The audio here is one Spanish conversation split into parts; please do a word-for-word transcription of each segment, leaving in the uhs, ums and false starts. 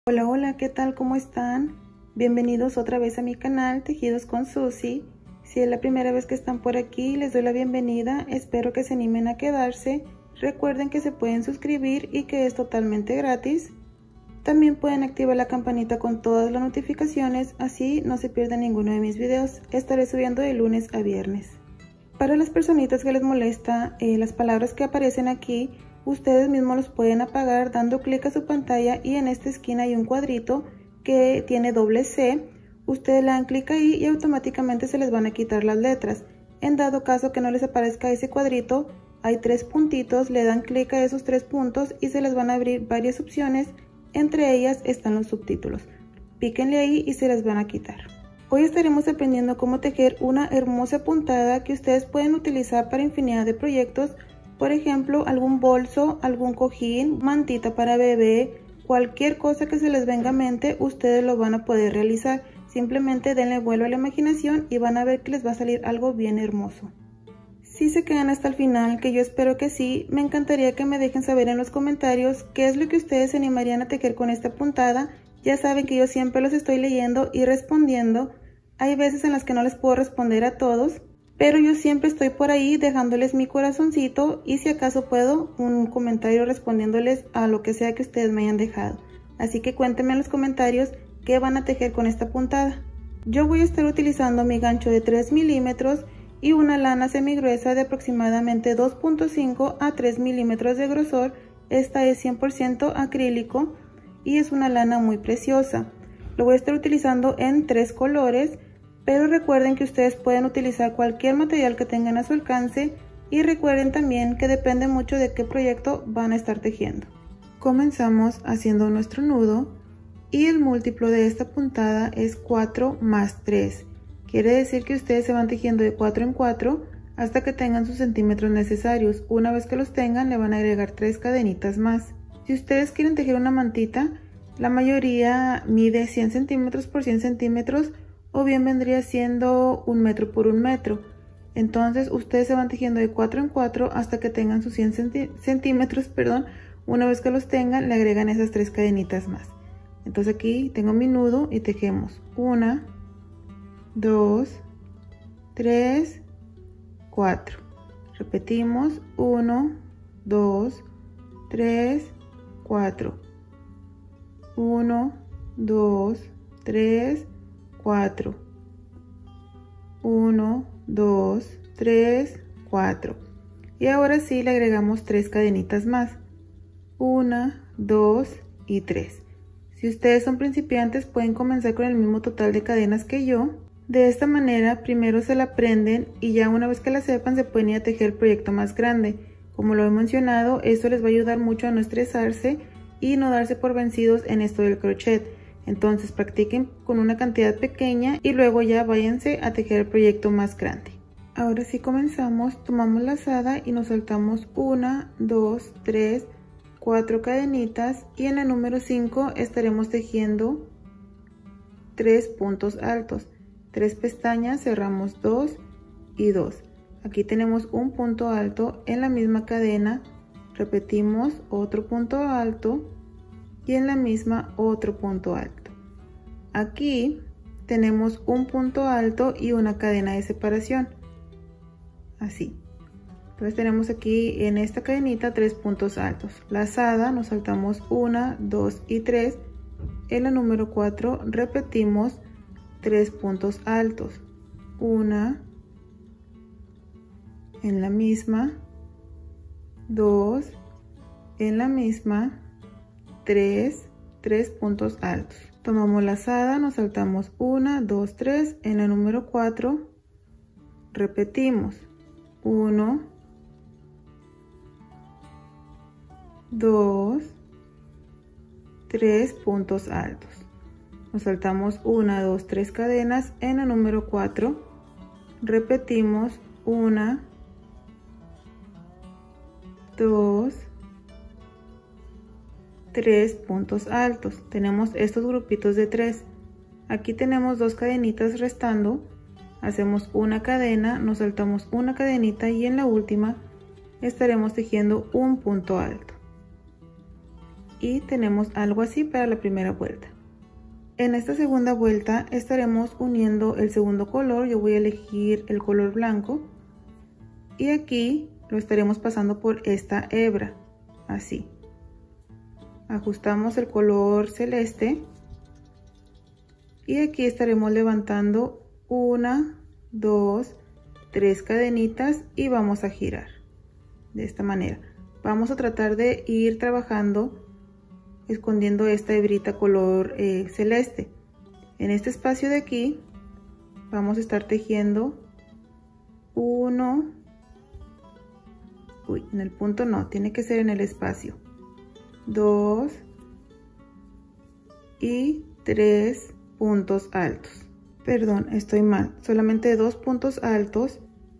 Hola, hola, ¿qué tal? ¿Cómo están? Bienvenidos otra vez a mi canal Tejidos con Susi. Si es la primera vez que están por aquí, les doy la bienvenida. Espero que se animen a quedarse. Recuerden que se pueden suscribir y que es totalmente gratis. También pueden activar la campanita con todas las notificaciones, así no se pierden ninguno de mis videos. Estaré subiendo de lunes a viernes. Para las personitas que les molesta eh, las palabras que aparecen aquí, ustedes mismos los pueden apagar dando clic a su pantalla y en esta esquina hay un cuadrito que tiene doble C. Ustedes le dan clic ahí y automáticamente se les van a quitar las letras. En dado caso que no les aparezca ese cuadrito, hay tres puntitos, le dan clic a esos tres puntos y se les van a abrir varias opciones. Entre ellas están los subtítulos. Píquenle ahí y se les van a quitar. Hoy estaremos aprendiendo cómo tejer una hermosa puntada que ustedes pueden utilizar para infinidad de proyectos. Por ejemplo, algún bolso, algún cojín, mantita para bebé, cualquier cosa que se les venga a mente, ustedes lo van a poder realizar. Simplemente denle vuelo a la imaginación y van a ver que les va a salir algo bien hermoso. Si se quedan hasta el final, que yo espero que sí, me encantaría que me dejen saber en los comentarios qué es lo que ustedes se animarían a tejer con esta puntada. Ya saben que yo siempre los estoy leyendo y respondiendo. Hay veces en las que no les puedo responder a todos, pero yo siempre estoy por ahí dejándoles mi corazoncito y si acaso puedo, un comentario respondiéndoles a lo que sea que ustedes me hayan dejado. Así que cuéntenme en los comentarios qué van a tejer con esta puntada. Yo voy a estar utilizando mi gancho de tres milímetros y una lana semigruesa de aproximadamente dos punto cinco a tres milímetros de grosor. Esta es cien por ciento acrílico y es una lana muy preciosa. Lo voy a estar utilizando en tres colores, pero recuerden que ustedes pueden utilizar cualquier material que tengan a su alcance y recuerden también que depende mucho de qué proyecto van a estar tejiendo. Comenzamos haciendo nuestro nudo y el múltiplo de esta puntada es cuatro más tres. Quiere decir que ustedes se van tejiendo de cuatro en cuatro hasta que tengan sus centímetros necesarios. Una vez que los tengan, le van a agregar tres cadenitas más. Si ustedes quieren tejer una mantita, la mayoría mide cien centímetros por cien centímetros o bien vendría siendo un metro por un metro. Entonces ustedes se van tejiendo de cuatro en cuatro hasta que tengan sus cien centímetros, perdón. Una vez que los tengan, le agregan esas tres cadenitas más. Entonces aquí tengo mi nudo y tejemos una, dos, tres, cuatro. Repetimos uno, dos, tres, cuatro. uno, dos, tres, cuatro. uno, dos, tres, cuatro. Y ahora sí le agregamos tres cadenitas más. una, dos y tres. Si ustedes son principiantes pueden comenzar con el mismo total de cadenas que yo. De esta manera primero se la aprenden y ya una vez que la sepan se pueden ir a tejer el proyecto más grande. Como lo he mencionado, esto les va a ayudar mucho a no estresarse y no darse por vencidos en esto del crochet. Entonces practiquen con una cantidad pequeña y luego ya váyanse a tejer el proyecto más grande. Ahora sí comenzamos, tomamos lazada y nos saltamos una, dos, tres, cuatro cadenitas y en la número cinco estaremos tejiendo tres puntos altos. tres pestañas, cerramos dos y dos. Aquí tenemos un punto alto en la misma cadena, repetimos otro punto alto y en la misma otro punto alto. Aquí tenemos un punto alto y una cadena de separación, así. Entonces tenemos aquí en esta cadenita tres puntos altos. Lazada, nos saltamos una, dos y tres. En la número cuatro repetimos tres puntos altos. Una, en la misma, dos, en la misma, tres, tres puntos altos. Tomamos lazada, nos saltamos una, dos, tres. En la número cuatro repetimos uno, dos, tres puntos altos. Nos saltamos una, dos, tres cadenas. En el número cuatro repetimos una, dos, tres puntos altos. Tenemos estos grupitos de tres. Aquí tenemos dos cadenitas restando. Hacemos una cadena, nos saltamos una cadenita y en la última estaremos tejiendo un punto alto. y tenemos algo así para la primera vuelta. En esta segunda vuelta estaremos uniendo el segundo color. Yo voy a elegir el color blanco y aquí lo estaremos pasando por esta hebra, así. Ajustamos el color celeste y aquí estaremos levantando una, dos, tres cadenitas y vamos a girar de esta manera. Vamos a tratar de ir trabajando escondiendo esta hebrita color eh, celeste. En este espacio de aquí vamos a estar tejiendo uno, uy, en el punto no, tiene que ser en el espacio, dos y tres puntos altos. Perdón, estoy mal, solamente dos puntos altos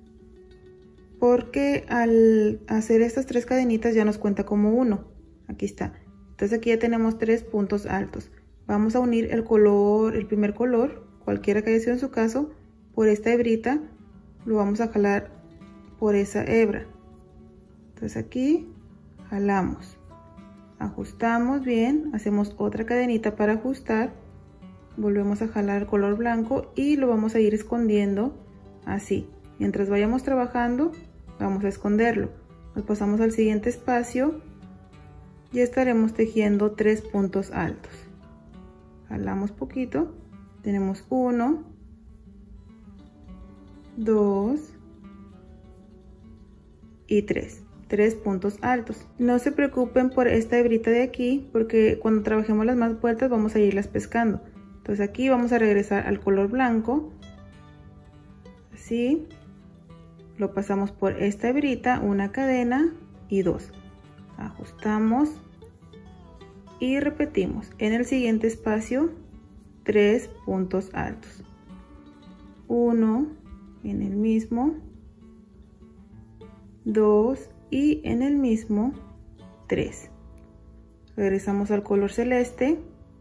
porque al hacer estas tres cadenitas ya nos cuenta como uno. Aquí está. Entonces aquí ya tenemos tres puntos altos. Vamos a unir el color, el primer color, cualquiera que haya sido en su caso, por esta hebrita. Lo vamos a jalar por esa hebra. Entonces aquí jalamos, ajustamos bien, hacemos otra cadenita para ajustar, volvemos a jalar el color blanco y lo vamos a ir escondiendo así. Mientras vayamos trabajando, vamos a esconderlo. Nos pasamos al siguiente espacio. Ya estaremos tejiendo tres puntos altos. Jalamos poquito, tenemos uno, dos y tres. Tres puntos altos. No se preocupen por esta hebrita de aquí porque cuando trabajemos las más vueltas vamos a irlas pescando. Entonces aquí vamos a regresar al color blanco, así, lo pasamos por esta hebrita, una cadena y dos. Ajustamos y repetimos en el siguiente espacio tres puntos altos, uno en el mismo, dos y en el mismo, tres. Regresamos al color celeste,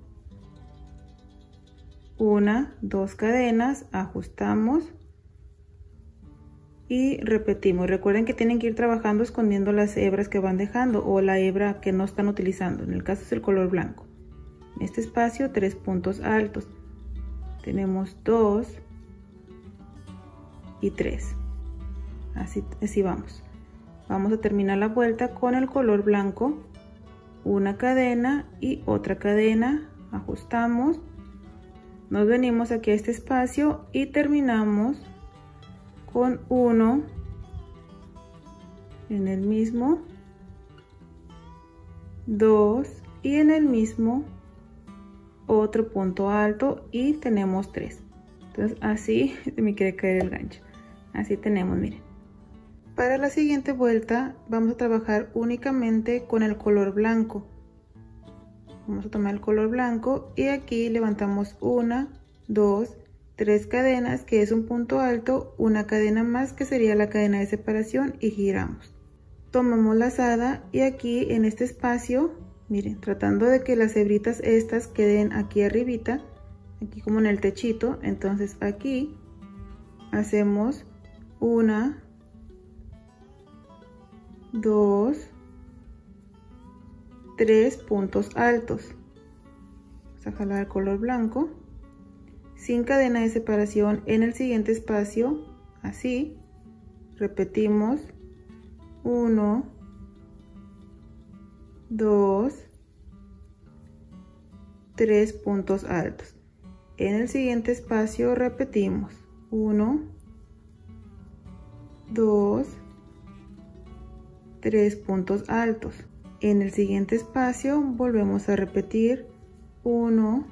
una, dos cadenas, ajustamos y repetimos. Recuerden que tienen que ir trabajando escondiendo las hebras que van dejando o la hebra que no están utilizando. En el caso es el color blanco. En este espacio tres puntos altos. Tenemos dos y tres. Así, así vamos. Vamos a terminar la vuelta con el color blanco. Una cadena y otra cadena. Ajustamos. Nos venimos aquí a este espacio y terminamos con uno en el mismo, dos y en el mismo otro punto alto y tenemos tres. Entonces así me quiere caer el gancho. Así tenemos, miren. Para la siguiente vuelta vamos a trabajar únicamente con el color blanco. Vamos a tomar el color blanco y aquí levantamos una, dos, tres cadenas, que es un punto alto, una cadena más que sería la cadena de separación y giramos. Tomamos lazada y aquí en este espacio, miren, tratando de que las hebritas estas queden aquí arribita, aquí como en el techito, entonces aquí hacemos una, dos, tres puntos altos. Vamos a jalar el color blanco sin cadena de separación en el siguiente espacio, así repetimos uno, dos, tres puntos altos. En el siguiente espacio repetimos uno, dos, tres puntos altos. En el siguiente espacio volvemos a repetir uno,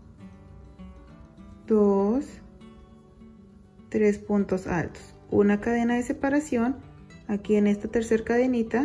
dos, tres puntos altos, una cadena de separación aquí en esta tercera cadenita.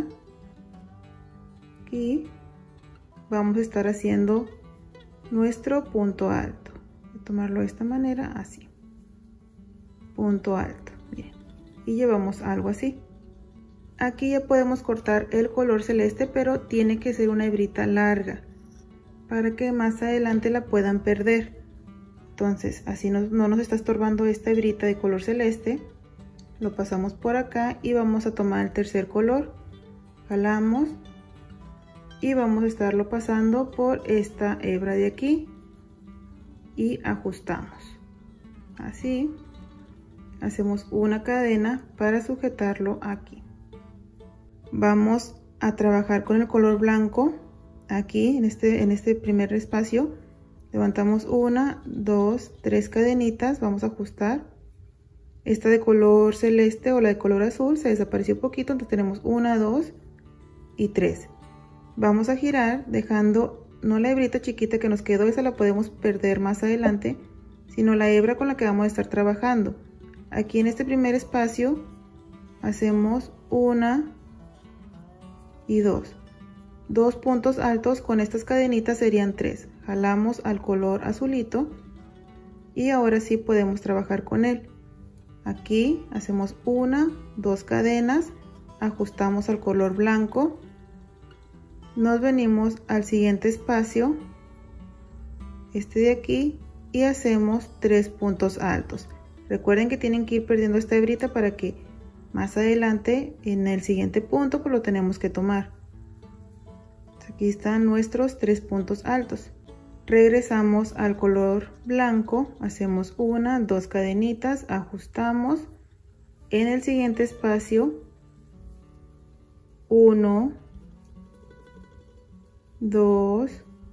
Aquí vamos a estar haciendo nuestro punto alto. Voy a tomarlo de esta manera, así, punto alto, bien, y llevamos algo así. Aquí ya podemos cortar el color celeste, pero tiene que ser una hebrita larga para que más adelante la puedan perder. Entonces así no, no nos está estorbando esta hebrita de color celeste. Lo pasamos por acá y vamos a tomar el tercer color, jalamos y vamos a estarlo pasando por esta hebra de aquí y ajustamos. Así hacemos una cadena para sujetarlo aquí. Vamos a trabajar con el color blanco aquí en este, en este primer espacio. Levantamos una, dos, tres cadenitas, vamos a ajustar. Esta de color celeste o la de color azul se desapareció un poquito, entonces tenemos una, dos y tres. Vamos a girar dejando no la hebrita chiquita que nos quedó, esa la podemos perder más adelante, sino la hebra con la que vamos a estar trabajando. Aquí en este primer espacio hacemos una y dos. Dos puntos altos con estas cadenitas serían tres. Jalamos al color azulito y ahora sí podemos trabajar con él. Aquí hacemos una, dos cadenas, ajustamos al color blanco, nos venimos al siguiente espacio, este de aquí, y hacemos tres puntos altos. Recuerden que tienen que ir perdiendo esta hebrita para que más adelante en el siguiente punto pues lo tenemos que tomar. Aquí están nuestros tres puntos altos. Regresamos al color blanco, hacemos una, dos cadenitas, ajustamos. En el siguiente espacio, uno, dos,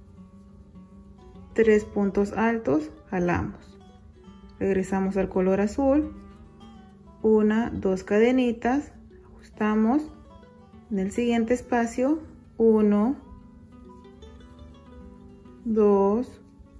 tres puntos altos, jalamos. Regresamos al color azul, una, dos cadenitas, ajustamos. En el siguiente espacio, uno, dos,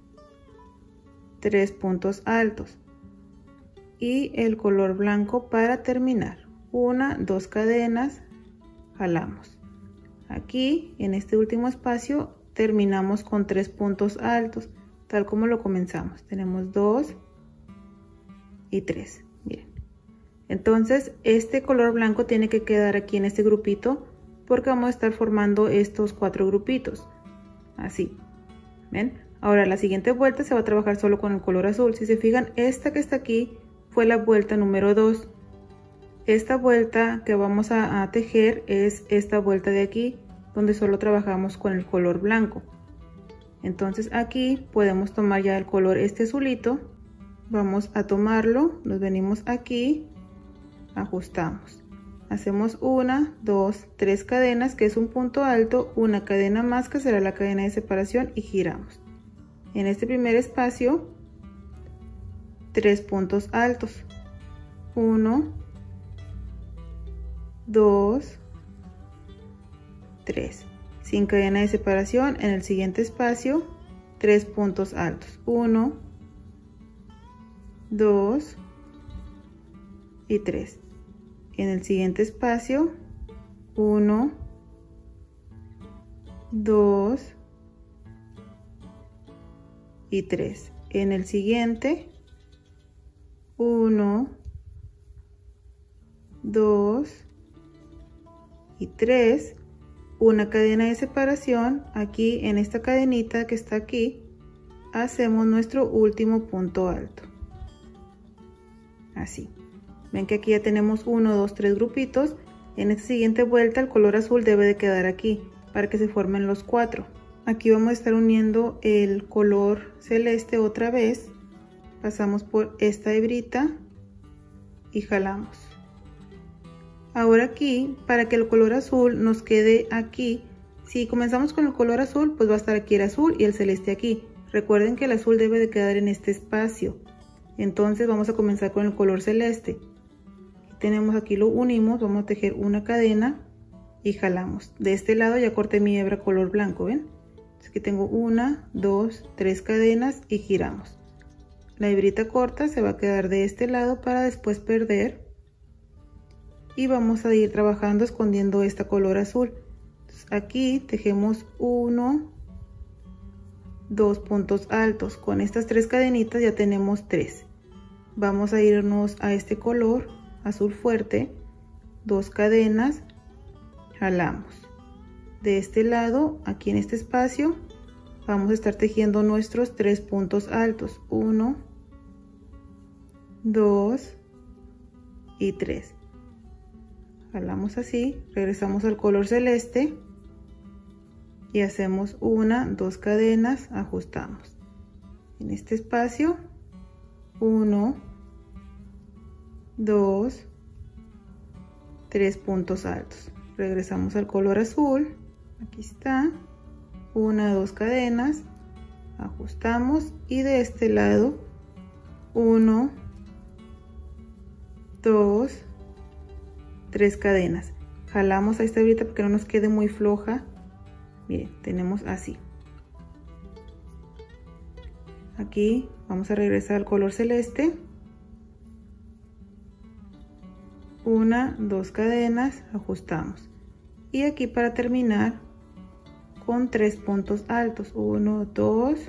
tres puntos altos y el color blanco para terminar, una, dos cadenas, jalamos. Aquí en este último espacio terminamos con tres puntos altos tal como lo comenzamos. Tenemos dos y tres. Miren, entonces este color blanco tiene que quedar aquí en este grupito porque vamos a estar formando estos cuatro grupitos así. ¿Ven? Ahora la siguiente vuelta se va a trabajar solo con el color azul. Si se fijan, esta que está aquí fue la vuelta número dos. Esta vuelta que vamos a, a tejer es esta vuelta de aquí, donde solo trabajamos con el color blanco. Entonces aquí podemos tomar ya el color este azulito. Vamos a tomarlo, nos venimos aquí, ajustamos. Hacemos una, dos, tres cadenas, que es un punto alto, una cadena más que será la cadena de separación y giramos. En este primer espacio, tres puntos altos. uno, dos, tres. Sin cadena de separación, en el siguiente espacio, tres puntos altos. uno, dos y tres. En el siguiente espacio, uno, dos y tres. En el siguiente, uno, dos y tres. Una cadena de separación. Aquí en esta cadenita que está aquí, hacemos nuestro último punto alto. Así. Ven que aquí ya tenemos uno, dos, tres grupitos. En esta siguiente vuelta el color azul debe de quedar aquí para que se formen los cuatro. Aquí vamos a estar uniendo el color celeste otra vez. Pasamos por esta hebrita y jalamos. Ahora aquí, para que el color azul nos quede aquí, si comenzamos con el color azul, pues va a estar aquí el azul y el celeste aquí. Recuerden que el azul debe de quedar en este espacio. Entonces vamos a comenzar con el color celeste. Tenemos aquí, lo unimos, vamos a tejer una cadena y jalamos. De este lado ya corté mi hebra color blanco, ¿ven? Aquí tengo una, dos, tres cadenas y giramos. La hebrita corta se va a quedar de este lado para después perder. Y vamos a ir trabajando escondiendo este color azul. Entonces aquí tejemos uno, dos puntos altos. Con estas tres cadenitas ya tenemos tres. Vamos a irnos a este color azul fuerte, dos cadenas, jalamos. De este lado, aquí en este espacio, vamos a estar tejiendo nuestros tres puntos altos, uno, dos y tres. Jalamos así, regresamos al color celeste y hacemos una, dos cadenas, ajustamos. En este espacio, uno, dos, tres puntos altos. Regresamos al color azul, aquí está, una, dos cadenas, ajustamos y de este lado, uno, dos, tres cadenas. Jalamos a esta hebra para que no nos quede muy floja. Miren, tenemos así. Aquí vamos a regresar al color celeste. Una, dos cadenas, ajustamos. Y aquí para terminar con tres puntos altos. Uno, dos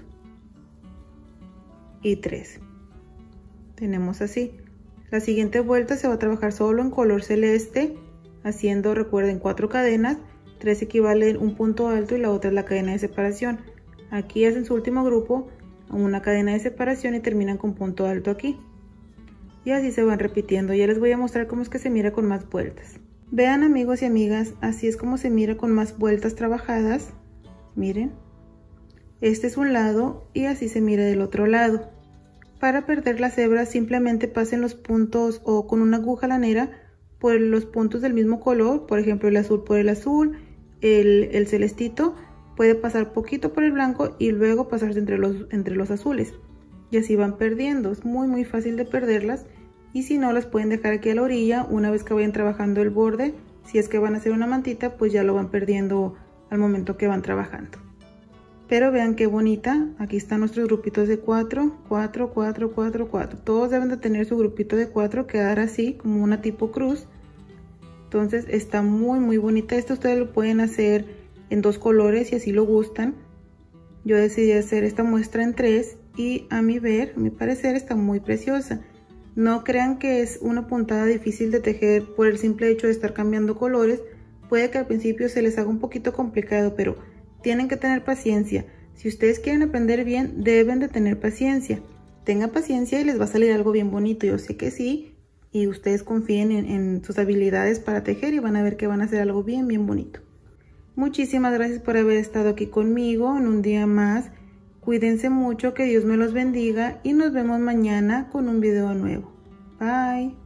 y tres. Tenemos así. La siguiente vuelta se va a trabajar solo en color celeste, haciendo, recuerden, cuatro cadenas. Tres equivalen un punto alto y la otra es la cadena de separación. Aquí hacen su último grupo, una cadena de separación y terminan con punto alto aquí. Y así se van repitiendo. Ya les voy a mostrar cómo es que se mira con más vueltas. Vean, amigos y amigas, así es como se mira con más vueltas trabajadas. Miren, este es un lado y así se mira del otro lado. Para perder las hebras simplemente pasen los puntos o con una aguja lanera por los puntos del mismo color, por ejemplo el azul por el azul, el, el celestito puede pasar poquito por el blanco y luego pasarse entre los, entre los azules. Y así van perdiendo, es muy muy fácil de perderlas. Y si no, las pueden dejar aquí a la orilla una vez que vayan trabajando el borde. Si es que van a hacer una mantita, pues ya lo van perdiendo al momento que van trabajando. Pero vean qué bonita, aquí están nuestros grupitos de cuatro, cuatro, cuatro, cuatro, cuatro. Todos deben de tener su grupito de cuatro, quedar así como una tipo cruz. Entonces está muy muy bonita. Esto ustedes lo pueden hacer en dos colores si así lo gustan. Yo decidí hacer esta muestra en tres y a mi ver, a mi parecer está muy preciosa. No crean que es una puntada difícil de tejer por el simple hecho de estar cambiando colores. Puede que al principio se les haga un poquito complicado, pero tienen que tener paciencia. Si ustedes quieren aprender bien, deben de tener paciencia. Tengan paciencia y les va a salir algo bien bonito. Yo sé que sí. Y ustedes confíen en, en sus habilidades para tejer y van a ver que van a hacer algo bien, bien bonito. Muchísimas gracias por haber estado aquí conmigo en un día más. Cuídense mucho, que Dios me los bendiga y nos vemos mañana con un video nuevo. Bye.